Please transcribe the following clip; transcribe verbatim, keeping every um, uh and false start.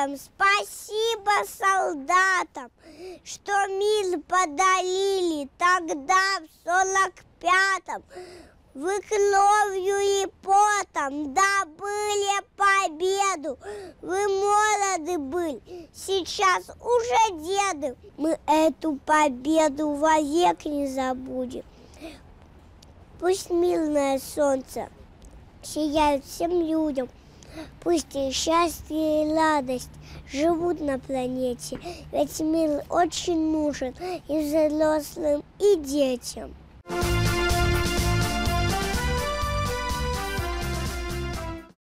героям, спасибо солдатам, что мир подарили тогда, в сорок пятом. Вы кровью и потом добыли победу. Вы молоды были, сейчас уже деды. Мы эту победу вовек не забудем. Пусть мирное солнце сияет всем людям. Пусть и счастье, и радость живут на планете. Ведь мир очень нужен и взрослым, и детям.